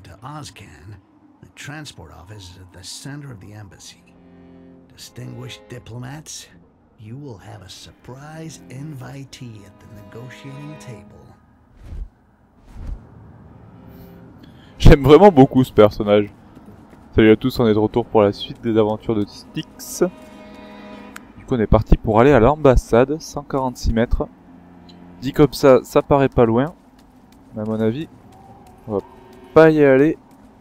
to Ozcan, the transport office is at the center of the embassy. Distinguished diplomats, you will have a surprise invitee at the negotiating table. J'aime vraiment beaucoup ce personnage. Salut à tous, on est de retour pour la suite des aventures de Styx. Du coup on est parti pour aller à l'ambassade, 146 mètres. Dit comme ça paraît pas loin. Mais à mon avis, on va pas y aller.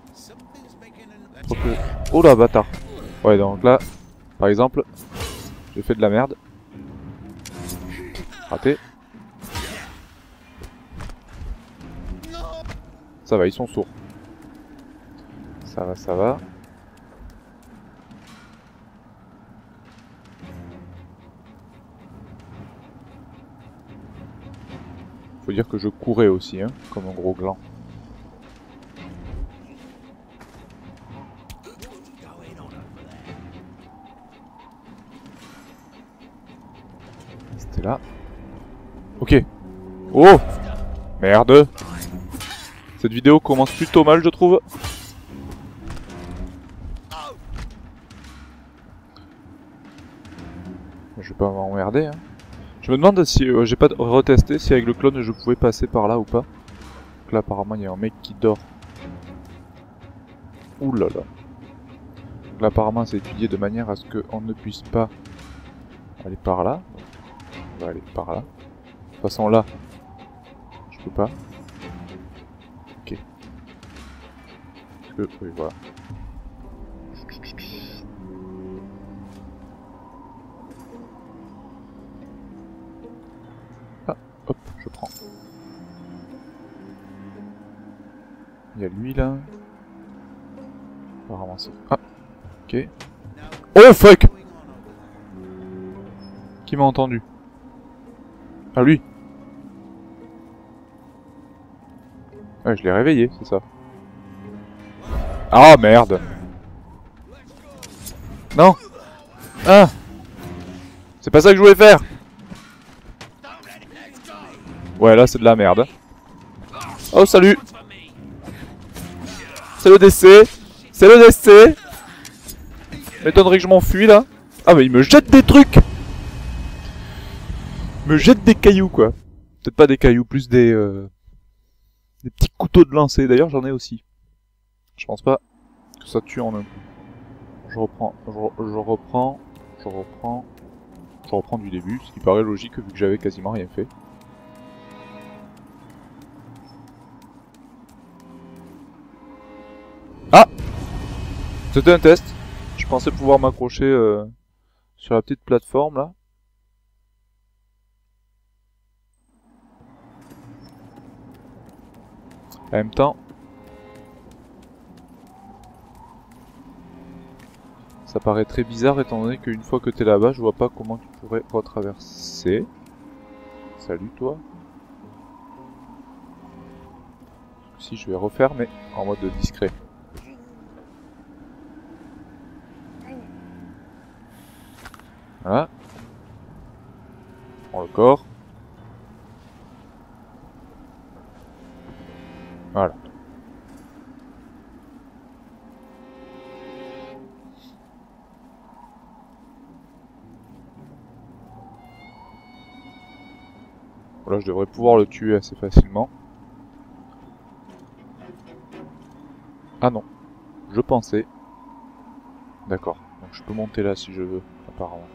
Oh la bâtard. Ouais donc là, par exemple, j'ai fait de la merde. Raté. Ça va, ils sont sourds. Ça va, ça va. Faut dire que je courais aussi, hein, comme un gros gland. C'était là. Ok. Oh! Merde! Cette vidéo commence plutôt mal, je trouve. Je vais pas m'emmerder, hein. Je me demande si j'ai pas retesté si avec le clone je pouvais passer par là ou pas. Donc là apparemment il y a un mec qui dort. Ouh là là. Donc là apparemment c'est étudié de manière à ce qu'on ne puisse pas aller par là. On va aller par là. De toute façon là, je peux pas. Ok. Parce que, oui voilà. Hop, je prends. Il y a lui là. On va ramasser. Ah, ok. Oh fuck! Qui m'a entendu? Ah lui. Ouais, je l'ai réveillé, c'est ça. Ah merde! Non! Ah! C'est pas ça que je voulais faire! Ouais, là c'est de la merde. Oh, salut! C'est le DC! C'est le DC! M'étonnerait que je m'enfuis là. Ah, mais il me jette des trucs! Il me jette des cailloux quoi. Peut-être pas des cailloux, plus des petits couteaux de lancer. D'ailleurs, j'en ai aussi. Je pense pas que ça tue en un coup. Je reprends du début, ce qui paraît logique vu que j'avais quasiment rien fait. Ah! C'était un test. Je pensais pouvoir m'accrocher sur la petite plateforme là. En même temps, ça paraît très bizarre étant donné qu'une fois que t'es là-bas, je vois pas comment tu pourrais retraverser. Salut toi. Si je vais refaire mais en mode discret. Voilà. Prends le corps. Voilà. Voilà, je devrais pouvoir le tuer assez facilement. Ah non. Je pensais. D'accord. Donc je peux monter là si je veux, apparemment.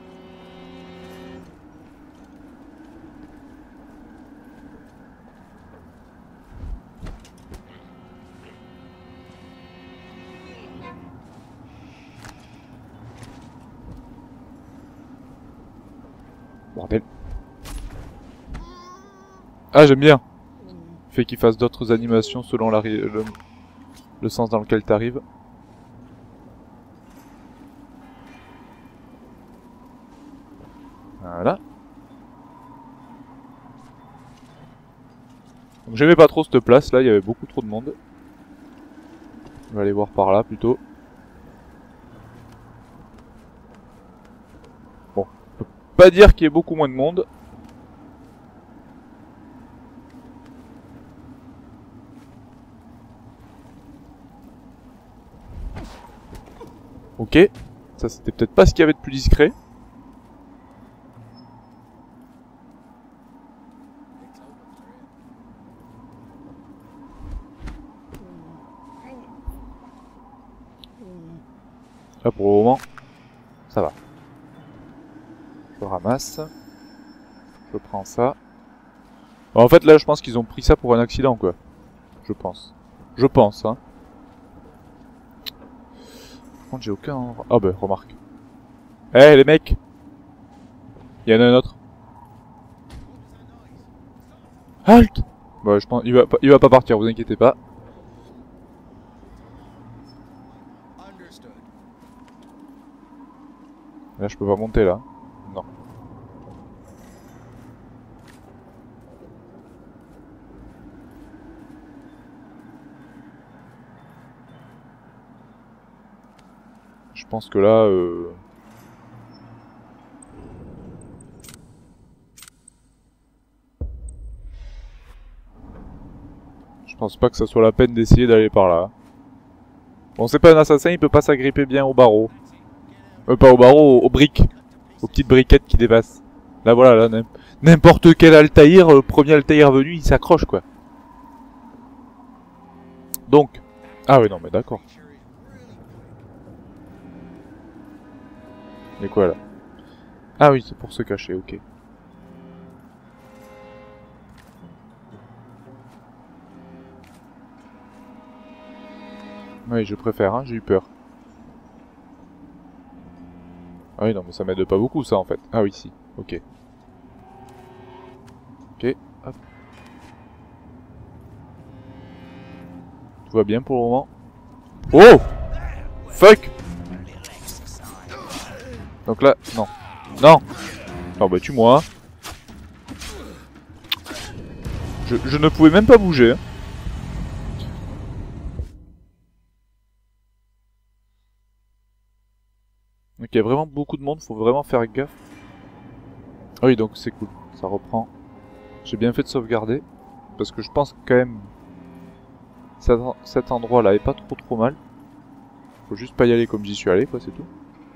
Bordel. Ah, j'aime bien. Fait qu'il fasse d'autres animations selon le sens dans lequel t'arrives. Voilà. Donc j'aimais pas trop cette place là, il y avait beaucoup trop de monde. On va aller voir par là plutôt. Bon, on peut pas dire qu'il y ait beaucoup moins de monde. Ok. Ça, c'était peut-être pas ce qu'il y avait de plus discret. Là, pour le moment, ça va. Je ramasse. Je prends ça. En fait, là, je pense qu'ils ont pris ça pour un accident, quoi. Je pense. Je pense, hein. Par contre, j'ai aucun... Ah bah, remarque. Eh, les mecs! Il y en a un autre. Halt! Bah, je pense... Il va pas partir, vous inquiétez pas. Là, je peux pas monter, là. Non. Je pense que là... Je pense pas que ça soit la peine d'essayer d'aller par là. Bon, c'est pas un assassin, il peut pas s'agripper bien au barreau. Pas au barreau, aux briques. Aux petites briquettes qui dépassent. Là, voilà, là, n'importe quel Altaïr, le premier Altaïr venu, il s'accroche, quoi. Donc... Ah oui, non, mais d'accord. Mais quoi, là? Ah oui, c'est pour se cacher, ok. Oui, je préfère, hein, j'ai eu peur. Ah oui, non, mais ça m'aide pas beaucoup, ça, en fait. Ah oui, si, ok. Ok, hop. Tout va bien pour le moment. Oh! Fuck! Donc là, non. Non! Non, bah tue-moi. Je ne pouvais même pas bouger. Hein. Donc il y a vraiment beaucoup de monde, faut vraiment faire gaffe. Ah oui, donc c'est cool, ça reprend. J'ai bien fait de sauvegarder, parce que je pense que quand même cet endroit-là est pas trop mal. Faut juste pas y aller comme j'y suis allé, quoi, c'est tout.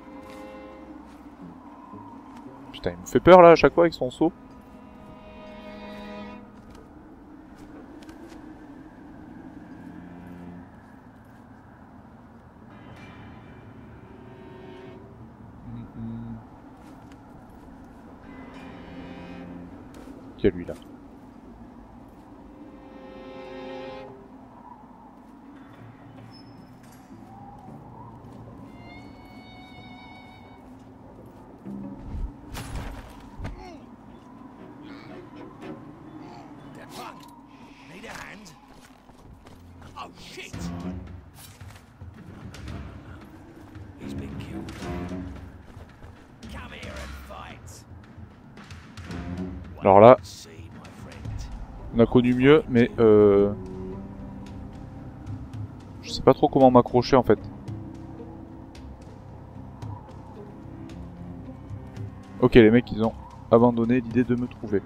Putain, il me fait peur là à chaque fois avec son saut. Il y a lui là. Alors là, on a connu mieux, mais je sais pas trop comment m'accrocher en fait. Ok, les mecs, ils ont abandonné l'idée de me trouver.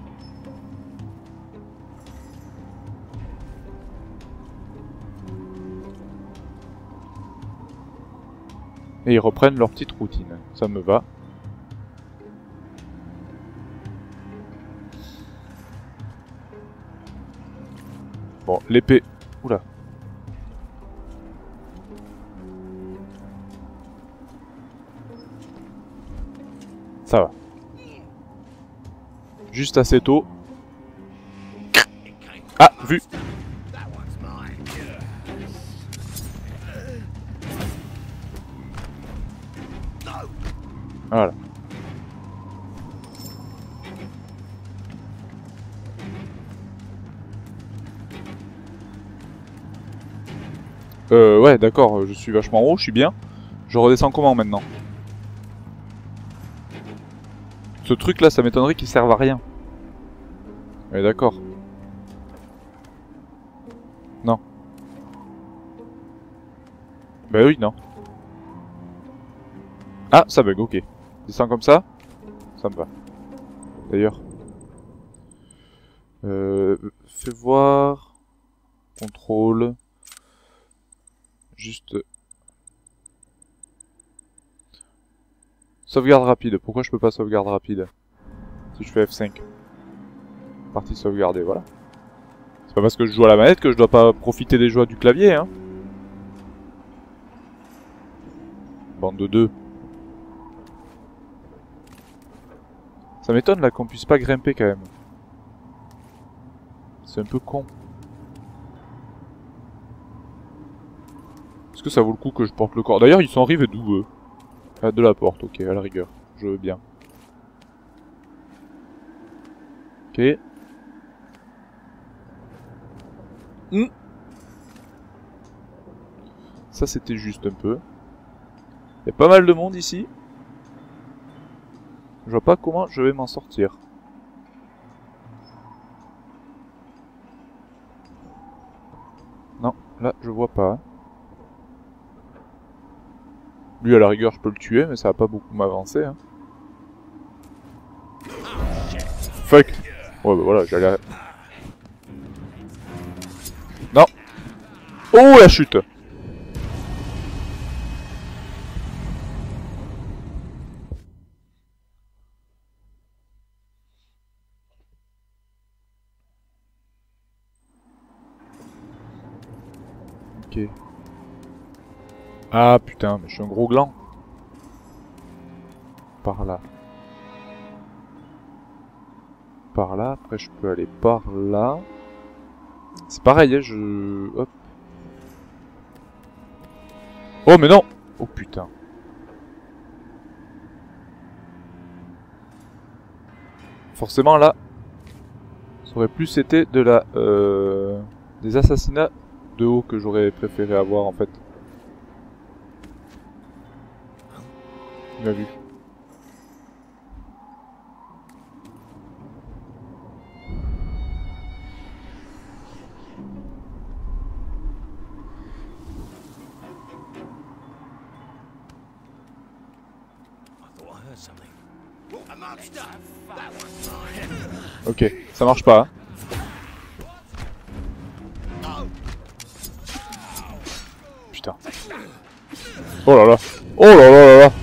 Et ils reprennent leur petite routine. Ça me va. Bon, l'épée... Oula. Ça va. Juste assez tôt. Ah, vu. Voilà. Ouais, d'accord, je suis vachement haut, je suis bien. Je redescends comment maintenant? Ce truc là, ça m'étonnerait qu'il serve à rien. Ouais, d'accord. Non. Bah oui, non. Ah, ça bug, ok. Descends comme ça me va. D'ailleurs. Fais voir. Contrôle. Juste. Sauvegarde rapide. Pourquoi je peux pas sauvegarde rapide? Si je fais F5. Partie sauvegardée, voilà. C'est pas parce que je joue à la manette que je dois pas profiter des joies du clavier, hein. Bande de deux. Ça m'étonne là qu'on puisse pas grimper quand même. C'est un peu con. Est-ce que ça vaut le coup que je porte le corps? D'ailleurs, ils sont arrivés d'où eux? Ah, de la porte, ok, à la rigueur. Je veux bien. Ok. Ça, c'était juste un peu. Il y a pas mal de monde ici. Je vois pas comment je vais m'en sortir. Non, là, je vois pas. Lui, à la rigueur, je peux le tuer, mais ça va pas beaucoup m'avancer. Hein. Fuck. Ouais, bah voilà, j'allais... Non. Oh, la chute. Ok. Ah, putain, mais je suis un gros gland. Par là. Par là, après je peux aller par là. C'est pareil, hein, je... Hop. Oh, mais non. Oh, putain. Forcément, là, ça aurait plus été de la... des assassinats de haut que j'aurais préféré avoir, en fait. Il m'a vu. Ok, ça marche pas. Hein. Putain. Oh là là. Oh là là là là.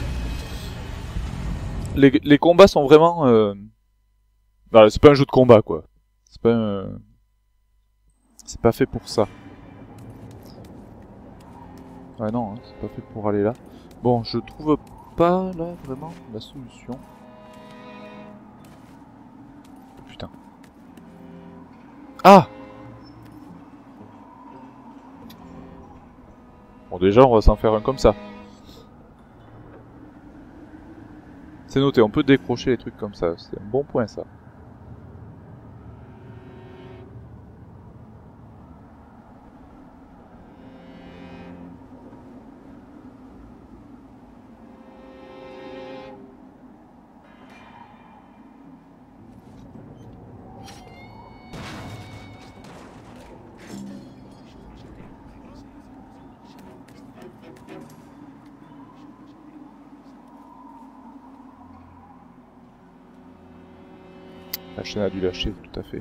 Les combats sont vraiment... Voilà, c'est pas un jeu de combat, quoi. C'est pas un... C'est pas fait pour ça. Ouais, non, hein, c'est pas fait pour aller là. Bon, je trouve pas, là, vraiment, la solution. Putain. Ah! Bon, déjà, on va s'en faire un comme ça. C'est noté, on peut décrocher les trucs comme ça. C'est un bon point, ça. La chaîne a dû lâcher, tout à fait.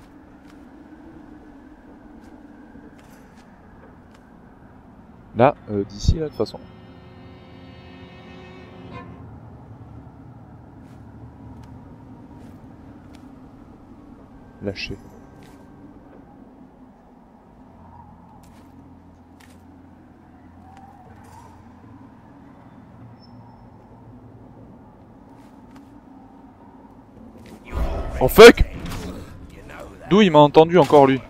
Là, d'ici, là, de toute façon. Lâcher. Oh fuck! D'où il m'a entendu encore lui?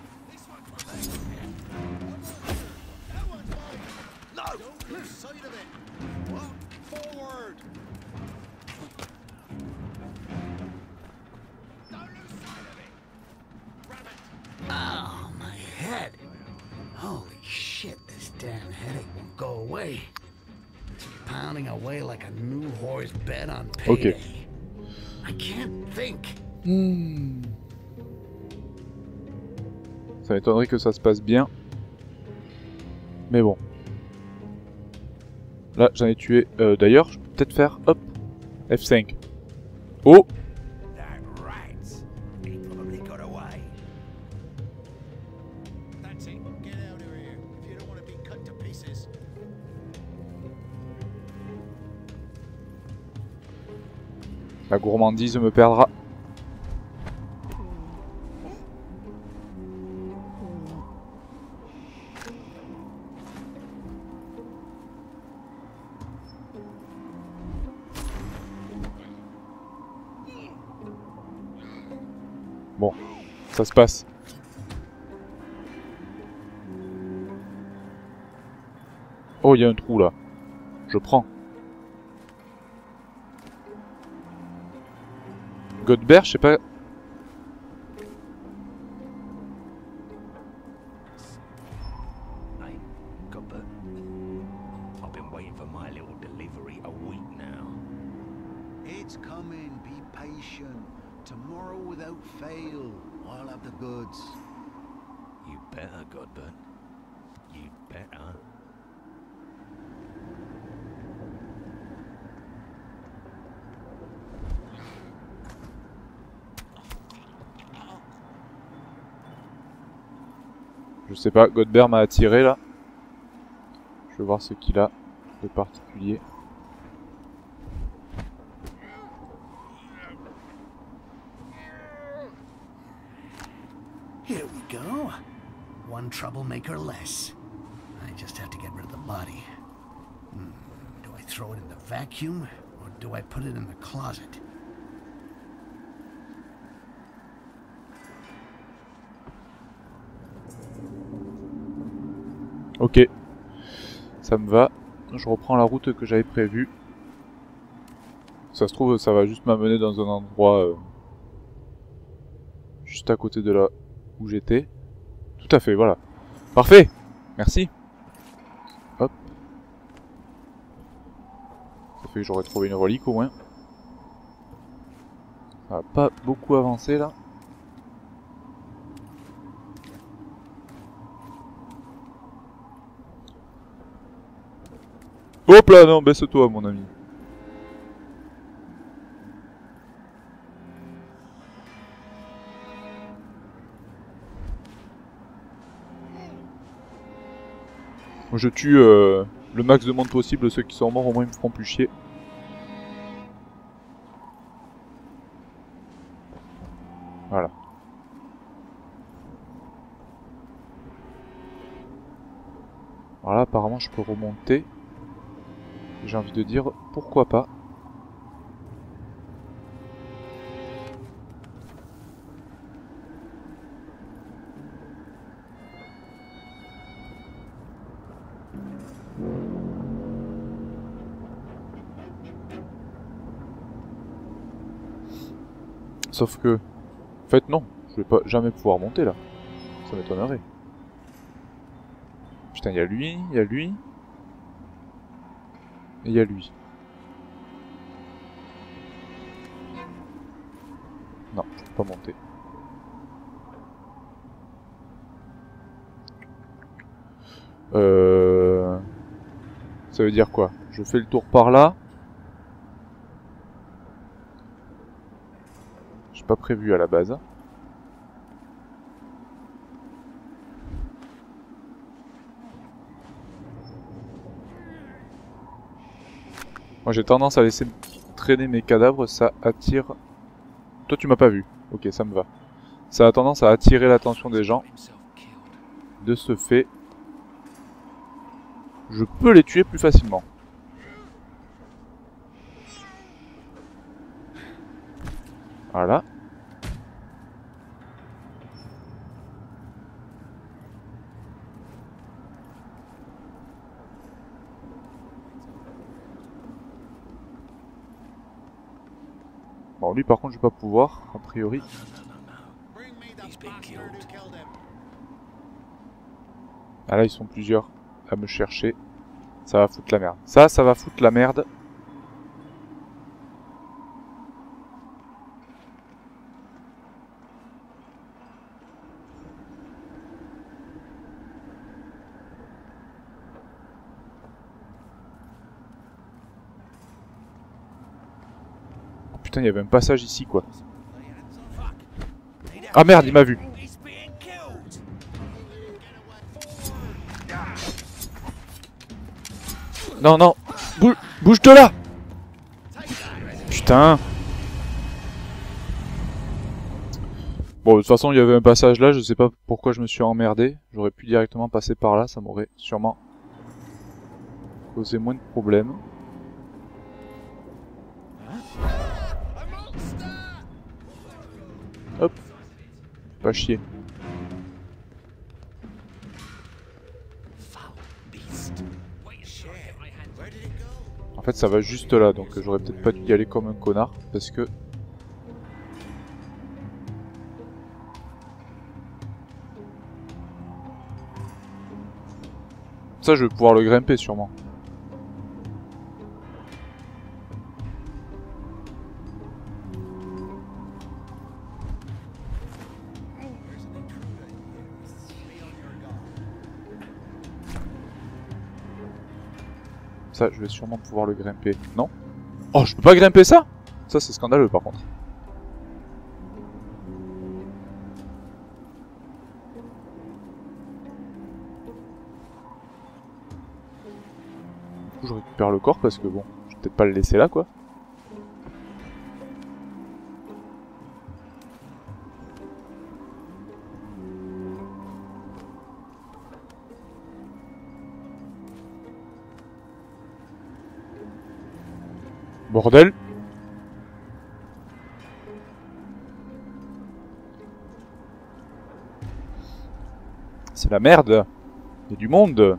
Oh, my head. Holy shit, this damn headache won't go away. It's pounding away like a new whore's bed on payday. Ok. I can't think. Ça m'étonnerait que ça se passe bien. Mais bon. Là, j'en ai tué. D'ailleurs, je peux peut-être faire... Hop. F5. Oh! La gourmandise me perdra. Bon, ça se passe. Oh, il y a un trou là. Je prends. Godbert, je sais pas. Hey, Godbert. I've been waiting for my little delivery a week now. It's coming. Be patient. Tomorrow without fail, I'll have the goods. You better, Godbert. You better. Je sais pas, Godbert m'a attiré là. Je vais voir ce qu'il a de particulier. Here we go. One troublemaker less. I just have to get rid of the body. Do I throw it in the vacuum, or do I put it in the closet? Ok. Ça me va. Je reprends la route que j'avais prévue. Ça se trouve, ça va juste m'amener dans un endroit juste à côté de là où j'étais. Tout à fait, voilà. Parfait. Merci. Hop. Ça fait que j'aurais trouvé une relique au moins. Ça va pas beaucoup avancer là. Hop là, non, baisse-toi mon ami. Je tue le max de monde possible, ceux qui sont morts au moins ils me feront plus chier. Voilà. Voilà, apparemment je peux remonter. J'ai envie de dire, pourquoi pas. Sauf que, en fait non, je vais pas jamais pouvoir monter là. Ça m'étonnerait. Putain, il y a lui, il y a lui. Et il y a lui. Non, je peux pas monter. Ça veut dire quoi? Je fais le tour par là. J'ai pas prévu à la base. Moi j'ai tendance à laisser traîner mes cadavres, ça attire... Toi tu m'as pas vu, ok ça me va. Ça a tendance à attirer l'attention des gens. De ce fait, je peux les tuer plus facilement. Voilà. Bon, lui par contre je vais pas pouvoir, a priori. Ah là ils sont plusieurs à me chercher. Ça va foutre la merde. Ça va foutre la merde. Putain, il y avait un passage ici quoi. Ah merde, il m'a vu. Non, non. Bouge de là. Putain. Bon, de toute façon, il y avait un passage là, je sais pas pourquoi je me suis emmerdé. J'aurais pu directement passer par là, ça m'aurait sûrement causé moins de problèmes. Hop. Pas chier. En fait, ça va juste là, donc j'aurais peut-être pas dû y aller comme un connard, parce que... Ça, je vais pouvoir le grimper sûrement. Ça, je vais sûrement pouvoir le grimper. Non? Oh, je peux pas grimper ça? Ça, c'est scandaleux, par contre. Du coup, je récupère le corps, parce que bon, je vais peut-être pas le laisser là, quoi. Bordel! C'est la merde! Il y a du monde!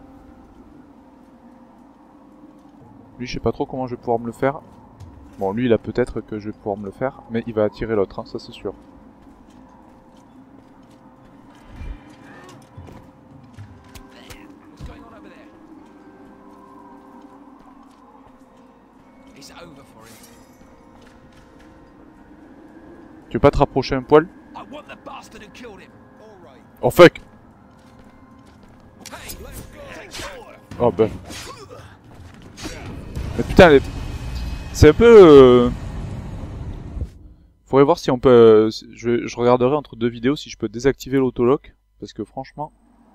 Lui, je sais pas trop comment je vais pouvoir me le faire. Bon, lui, il a peut-être que je vais pouvoir me le faire, mais il va attirer l'autre, hein, ça c'est sûr. Tu veux pas te rapprocher un poil? Oh fuck! Oh bah... Mais putain, les... c'est un peu... Faudrait voir si on peut... Je regarderai entre deux vidéos si je peux désactiver l'autolock. Parce que franchement...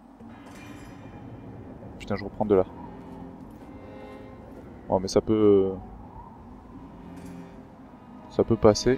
Putain, je reprends de là. Oh mais ça peut... Ça peut passer.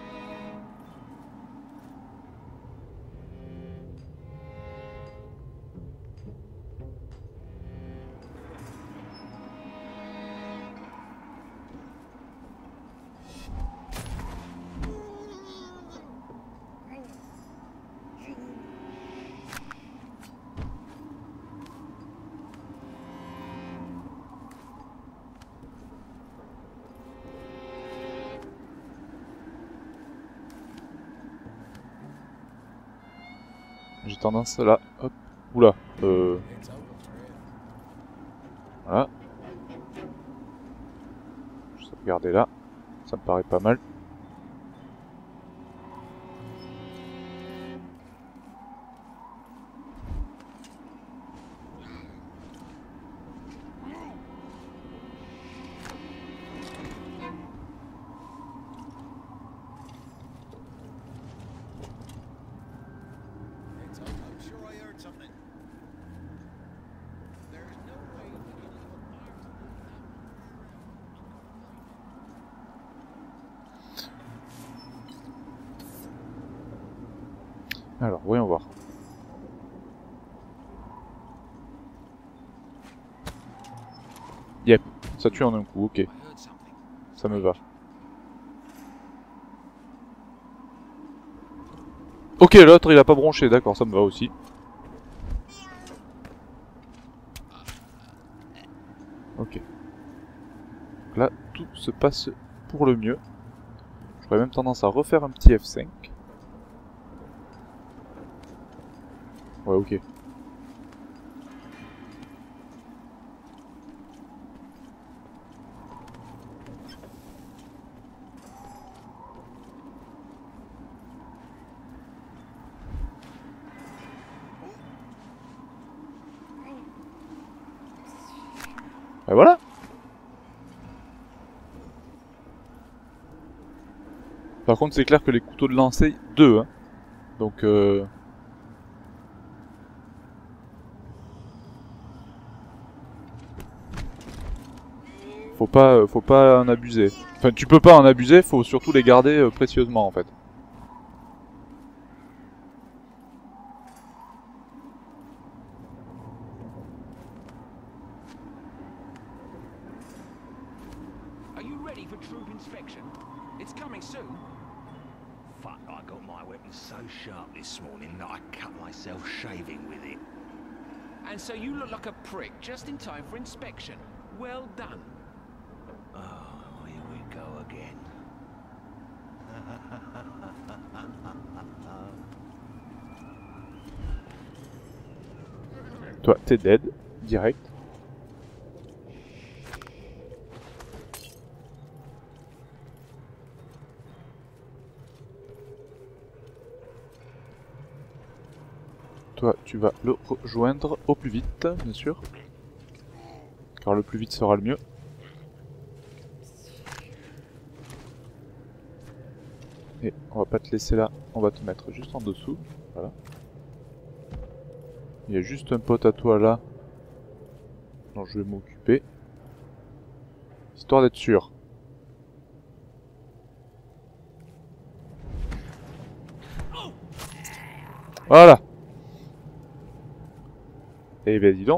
J'ai tendance là, hop, oula, voilà. Je vais regarder là, ça me paraît pas mal. Alors, voyons voir. Yep, ça tue en un coup, ok. Ça me va. Ok, l'autre il a pas bronché, d'accord, ça me va aussi. Ok. Donc là, tout se passe pour le mieux. J'aurais même tendance à refaire un petit F5. Ouais, ok. Et voilà. Par contre, c'est clair que les couteaux de lancer, 2, hein. Donc, faut pas en abuser. Enfin, tu peux pas en abuser, faut surtout les garder précieusement, en fait. ready for troop inspection? It's coming soon. Fuck, I got my weapon so sharp this morning that I cut myself shaving with it. And so you look like a prick just in time for inspection. Well done. Oh, here we go again. Toi, t'es dead, direct. Toi, tu vas le rejoindre au plus vite, bien sûr. Car le plus vite sera le mieux. Et on va pas te laisser là, on va te mettre juste en dessous. Voilà. Il y a juste un pote à toi là, dont je vais m'occuper. Histoire d'être sûr. Voilà. Eh ben dis donc.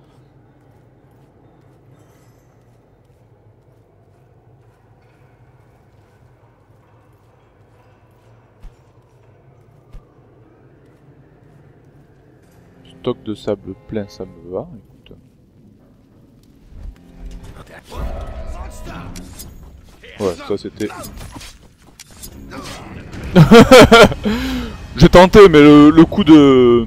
Stock de sable plein, ça me va. Écoute. Ouais, ça c'était... J'ai tenté, mais le coup de...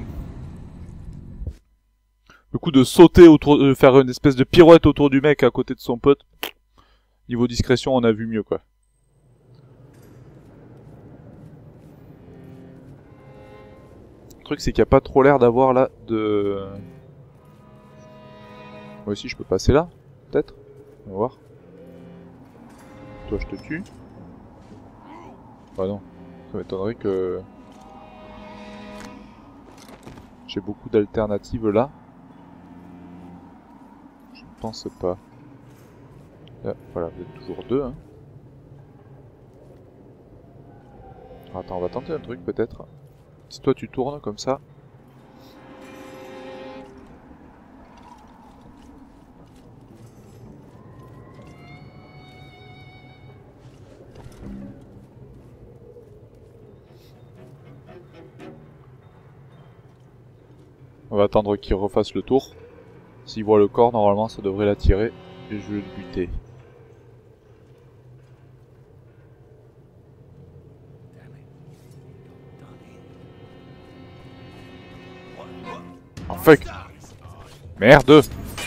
Le coup de sauter autour, de faire une espèce de pirouette autour du mec à côté de son pote. Niveau discrétion, on a vu mieux, quoi. Le truc, c'est qu'il n'y a pas trop l'air d'avoir là de... Moi aussi, je peux passer là, peut-être. On va voir. Toi, je te tue. Bah non, ça m'étonnerait que... J'ai beaucoup d'alternatives là. Je ne pense pas. Là, voilà, vous êtes toujours deux. Hein. Alors, attends, on va tenter un truc peut-être. Si toi tu tournes comme ça. On va attendre qu'il refasse le tour. S'il voit le corps, normalement ça devrait l'attirer. Et je vais le buter. Oh fuck! Merde!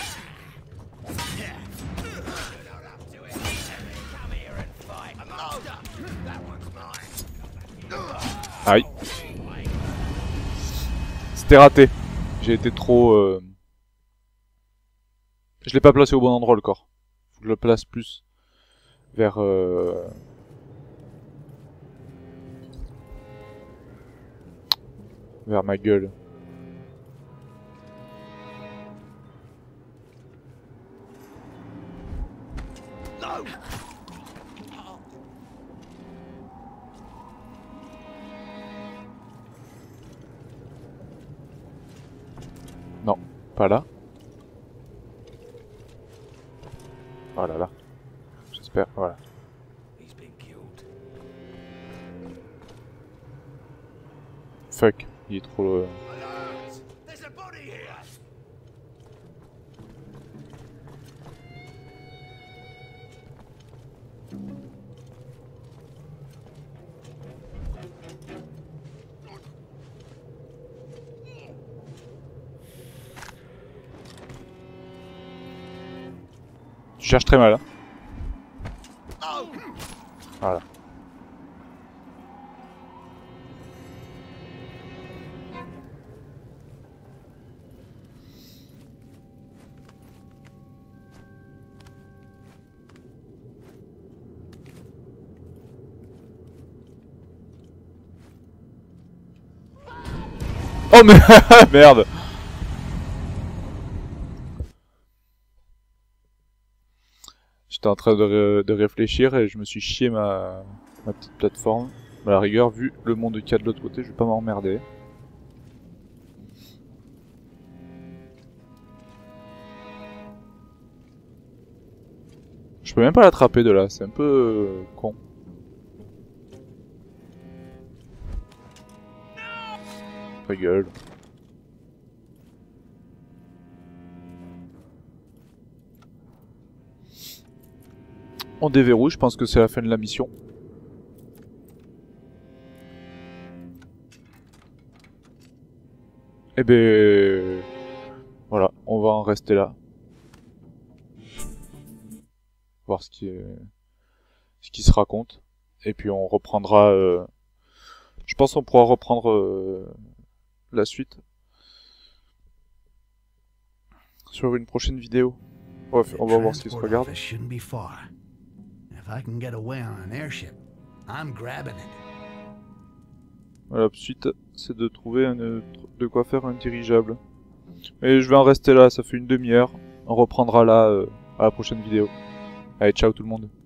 Aïe! C'était raté. J'ai été trop... Je l'ai pas placé au bon endroit le corps. Faut que je le place plus vers... vers ma gueule. Non, pas là. Oh là là. J'espère, voilà. Fuck, il est trop... Tu cherches très mal, hein. Voilà. Oh mais merde. J'étais en train de réfléchir et je me suis chié ma petite plateforme. À la rigueur, vu le monde qu'il y a de l'autre côté, je vais pas m'emmerder. Je peux même pas l'attraper de là, c'est un peu con. Ta gueule. On déverrouille, je pense que c'est la fin de la mission. Et ben voilà, on va en rester là. Voir ce qui se raconte. Et puis on reprendra... je pense qu'on pourra reprendre la suite sur une prochaine vidéo. On va voir ce qui se regarde. La suite, c'est de trouver de quoi faire un dirigeable. Et je vais en rester là, ça fait une demi-heure. On reprendra là à la prochaine vidéo. Allez, ciao tout le monde.